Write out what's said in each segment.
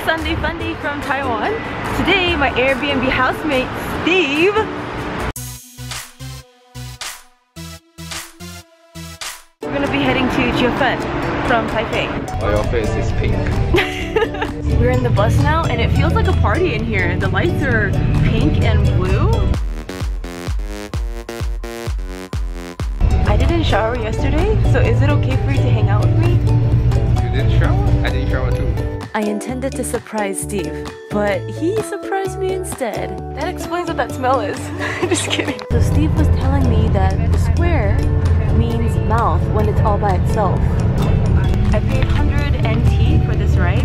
Sunday Funday from Taiwan. Today, my Airbnb housemate, Steve, we're gonna be heading to Jiufen from Taipei. Oh, your face is pink. We're in the bus now and it feels like a party in here. The lights are pink and blue. I didn't shower yesterday, so is it okay for you to hang out with me? You didn't shower? I didn't shower too. I intended to surprise Steve, but he surprised me instead. That explains what that smell is. Just kidding. So Steve was telling me that the square means mouth when it's all by itself. I paid 100 NT for this ride.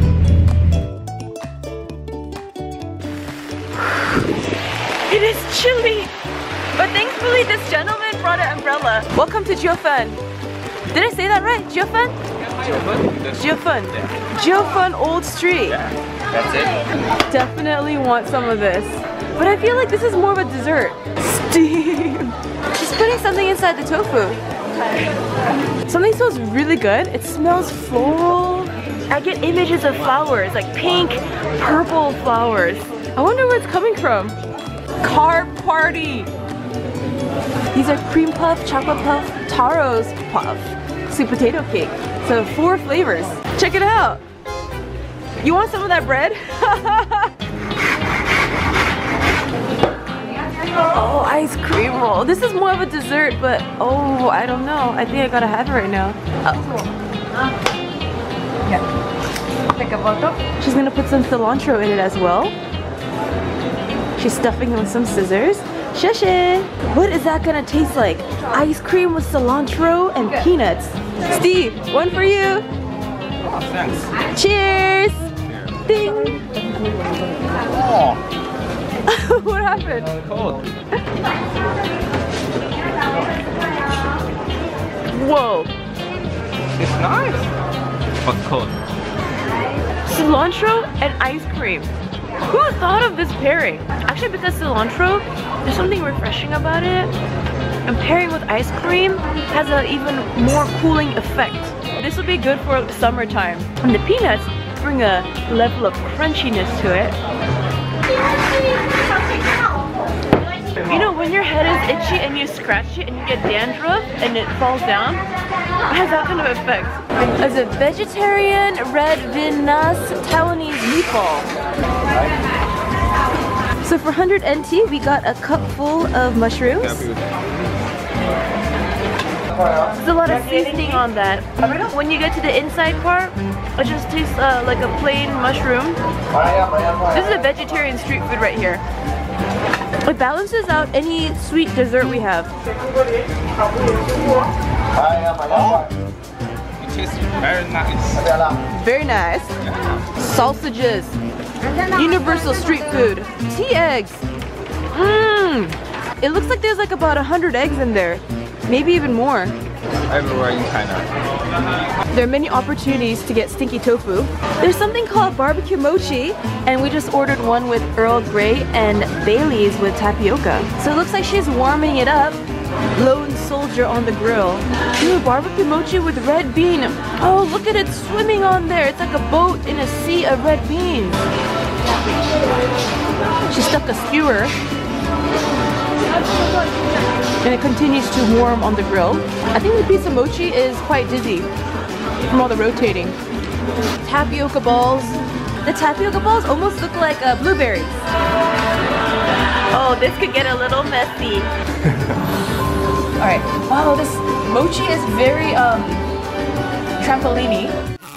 It is chilly! But thankfully this gentleman brought an umbrella. Welcome to Jiufen. Did I say that right? Jiufen? Jiufen. Jiufen Old Street. Yeah, that's it. Definitely want some of this. But I feel like this is more of a dessert. Steve! She's putting something inside the tofu. Something smells really good. It smells floral. I get images of flowers, like pink, purple flowers. I wonder where it's coming from. Carb party! These are cream puff, chocolate puff, taro's puff, sweet potato cake. So 4 flavors. Check it out! You want some of that bread? Oh, ice cream roll. This is more of a dessert, but oh, I don't know. I think I gotta have it right now. Yeah. Take a photo. She's gonna put some cilantro in it as well. She's stuffing it with some scissors. Shushin! What is that gonna taste like? Ice cream with cilantro and peanuts. Steve, one for you. Oh, thanks. Cheers! Ding! Oh, What happened? cold. Whoa! It's nice. But cold. Cilantro and ice cream. Who thought of this pairing? Actually, because cilantro, there's something refreshing about it. And pairing with ice cream has an even more cooling effect. This would be good for summertime. And the peanuts bring a level of crunchiness to it. You know, when your head is itchy and you scratch it and you get dandruff and it falls down, it has that kind of effect. As a vegetarian red vinas Taiwanese meatball. So for 100 NT, we got a cup full of mushrooms. There's a lot of seasoning on that. When you get to the inside part, it just tastes like a plain mushroom. This is a vegetarian street food right here. It balances out any sweet dessert we have. Oh, it tastes very nice. Very nice. Yeah. Sausages. Universal street food. Tea eggs. Mmm. It looks like there's like about 100 eggs in there. Maybe even more. Everywhere in China. There are many opportunities to get stinky tofu. There's something called barbecue mochi, and we just ordered one with Earl Grey and Bailey's with tapioca. So it looks like she's warming it up. Lone soldier on the grill. Ooh, barbecue mochi with red bean. Oh, look at it swimming on there. It's like a boat in a sea of red beans. She stuck a skewer. And it continues to warm on the grill. I think the piece of mochi is quite dizzy from all the rotating. Tapioca balls. The tapioca balls almost look like blueberries. Oh, this could get a little messy. Alright. Wow, this mochi is very trampoliny.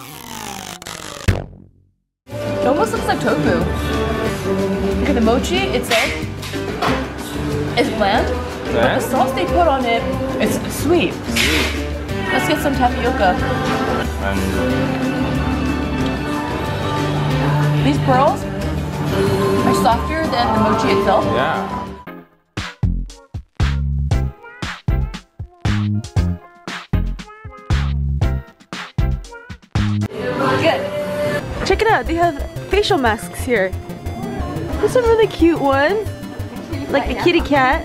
It almost looks like tofu. Look at the mochi itself. It's bland. But the sauce they put on it is sweet. Let's get some tapioca. These pearls are softer than the mochi itself. Yeah. Good. Check it out. They have facial masks here. There's some really cute ones. Like the kitty cat.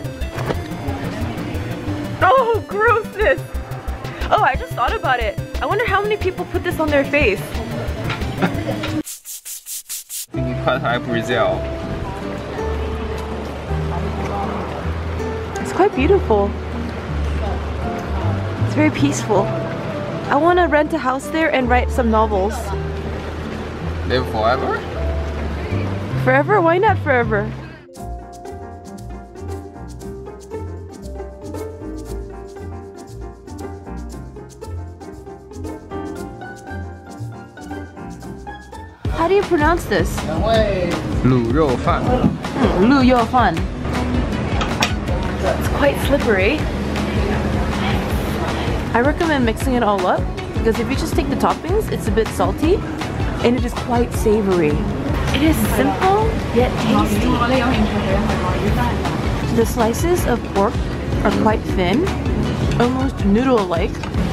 Oh, grossness! Oh, I just thought about it. I wonder how many people put this on their face. quite like Brazil. It's quite beautiful. It's very peaceful. I want to rent a house there and write some novels. Live forever? Forever? Why not forever? How do you pronounce this? Rou Fan. Rou Fan. It's quite slippery. I recommend mixing it all up because if you just take the toppings, it's a bit salty and it is quite savory. It is simple yet tasty. The slices of pork are quite thin, almost noodle-like.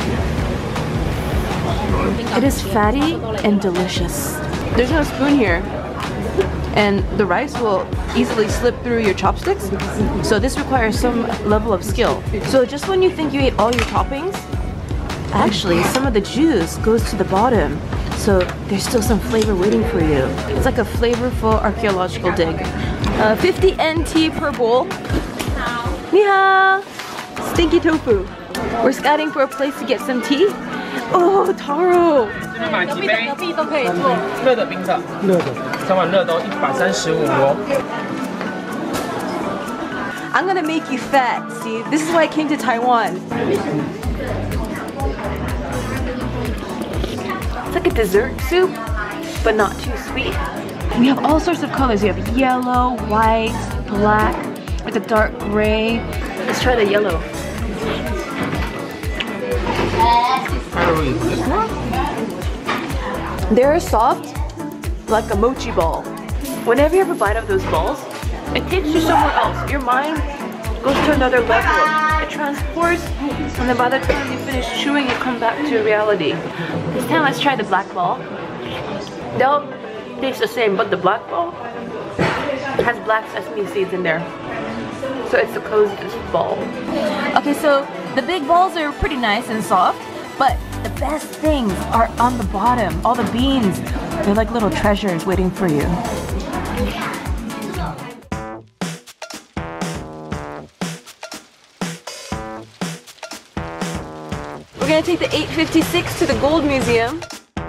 It is fatty and delicious. There's no spoon here, and the rice will easily slip through your chopsticks, so this requires some level of skill. So just when you think you ate all your toppings, actually some of the juice goes to the bottom, so there's still some flavor waiting for you. It's like a flavorful archaeological dig. 50 NT per bowl. Ni hao! Stinky tofu. We're scouting for a place to get some tea. Oh, taro! 买几杯？隔壁都可以做。热的冰的。热的。3碗热都135哦。 I'm gonna make you fat, Steve. This is why I came to Taiwan. It's like a dessert soup, but not too sweet. We have all sorts of colors. You have yellow, white, black, like a dark gray. Let's try the yellow. They're soft, like a mochi ball. Whenever you have a bite of those balls, it takes you somewhere else. Your mind goes to another level. It transports, and then by the time you finish chewing, you come back to reality. This time, let's try the black ball. They'll taste the same, but the black ball has black sesame seeds in there. So it's the coziest ball. Okay, so the big balls are pretty nice and soft, but the best things are on the bottom. All the beans, they're like little treasures waiting for you. We're gonna take the 856 to the Gold Museum.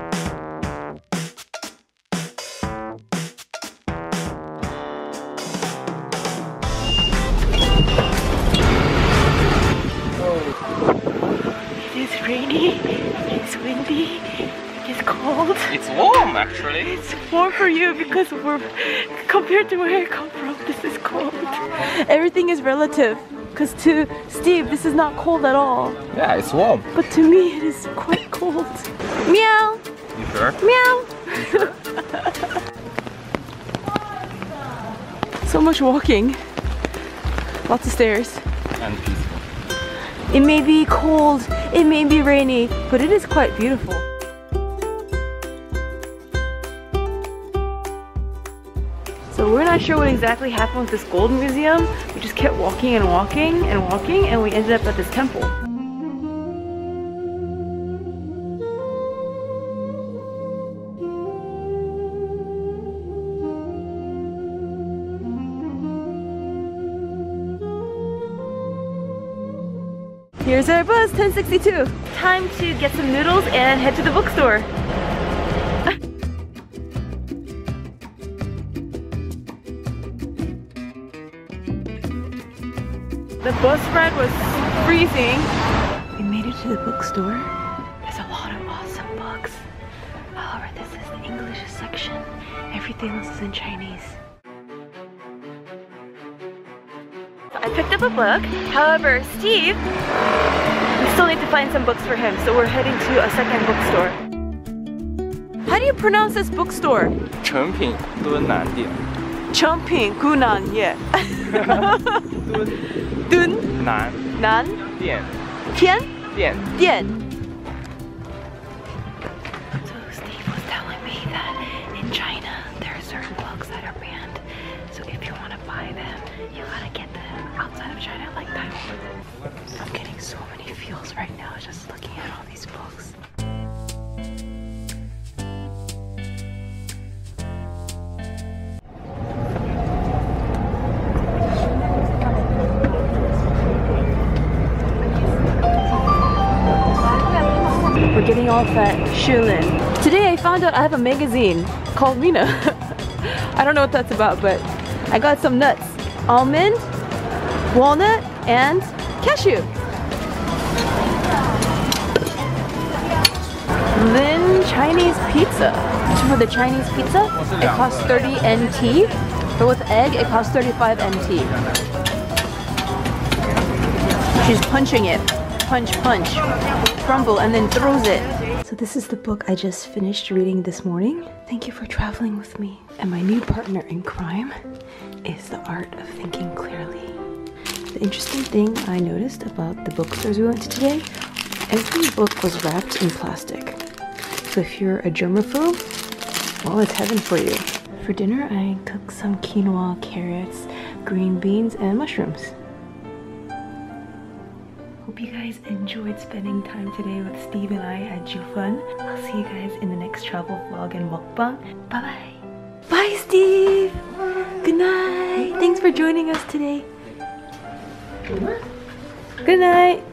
It's rainy, it's windy, it's cold. It's warm actually. It's warm for you because compared to where I come from, this is cold. Everything is relative. Because to Steve, this is not cold at all. Yeah, it's warm. But to me, it is quite cold. Meow! You sure? Meow! So much walking. Lots of stairs. And peaceful. It may be cold, it may be rainy, but it is quite beautiful. So we're not sure what exactly happened with this gold museum. We just kept walking and walking and walking, and we ended up at this temple. Here's our bus, 1062. Time to get some noodles and head to the bookstore. The bus ride was freezing. We made it to the bookstore. There's a lot of awesome books. However, this is the English section. Everything else is in Chinese. So I picked up a book. However, Steve, we still need to find some books for him. So we're heading to a second bookstore. How do you pronounce this bookstore? 成品敦南店。 Chongping Gunan, yeah. Dun. Nan. Nan. Dian. Tian. Dian. Dian. So Steve was telling me that in China there are certain books that are banned. So if you want to buy them, you gotta get them outside of China, like Taiwan. I'm getting so many feels right now just looking at all these books. we're getting off at Shilin. Today I found out I have a magazine called Mina. I don't know what that's about, but I got some nuts. Almond, walnut, and cashew. Then Chinese pizza. So for the Chinese pizza, it costs 30 NT. But with egg, it costs 35 NT. She's punching it. Punch, punch. Crumble, and then throws it. So this is the book I just finished reading this morning. Thank you for traveling with me. And my new partner in crime is The Art of Thinking Clearly. The interesting thing I noticed about the bookstores we went to today, every book was wrapped in plastic. So if you're a germaphobe, well, it's heaven for you. For dinner, I cooked some quinoa, carrots, green beans, and mushrooms. Hope you guys enjoyed spending time today with Steve and I at Jiufen. I'll see you guys in the next travel vlog and mukbang. Bye-bye. Bye, Steve. Good night. Thanks for joining us today. Good night.